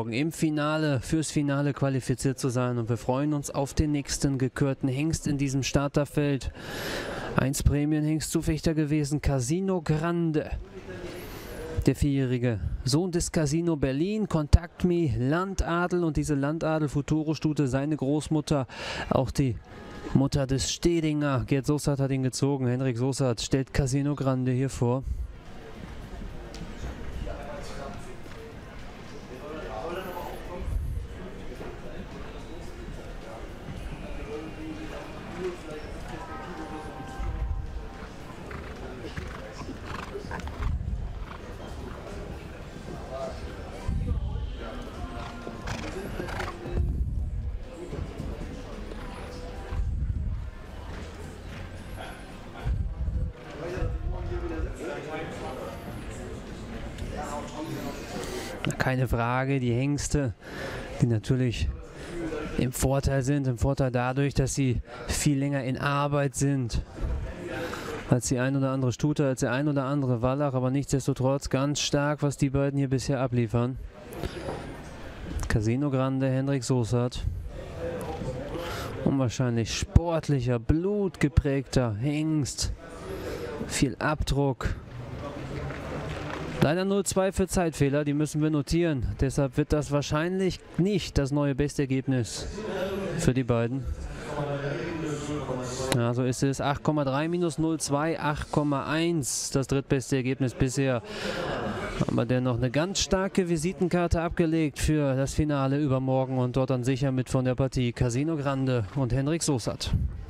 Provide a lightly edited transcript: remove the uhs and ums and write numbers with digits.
übermorgen im Finale, fürs Finale qualifiziert zu sein. Und wir freuen uns auf den nächsten gekürten Hengst in diesem Starterfeld. 1 Prämienhengst Zufechter gewesen, Casino Grande. Der 4-jährige Sohn des Casino Berlin, Contact Me, Landadel, und diese Landadel Futuro-Stute, seine Großmutter, auch die Mutter des Stedinger. Gerd Sossart hat ihn gezogen. Henrik Sossart stellt Casino Grande hier vor. Keine Frage, die Hengste, die natürlich im Vorteil sind, dadurch, dass sie viel länger in Arbeit sind als die ein oder andere Stute, als der ein oder andere Wallach, aber nichtsdestotrotz ganz stark, was die beiden hier bisher abliefern. Casino Grande, Henrik Sossart. Unwahrscheinlich sportlicher, blutgeprägter Hengst. Viel Abdruck. Leider 0,2 für Zeitfehler, die müssen wir notieren. Deshalb wird das wahrscheinlich nicht das neue Bestergebnis für die beiden. Ja, so ist es. 8,3 minus 0,2, 8,1. Das drittbeste Ergebnis bisher. Aber dennoch eine ganz starke Visitenkarte abgelegt für das Finale übermorgen und dort dann sicher mit von der Partie Casino Grande und Henrik Sossart.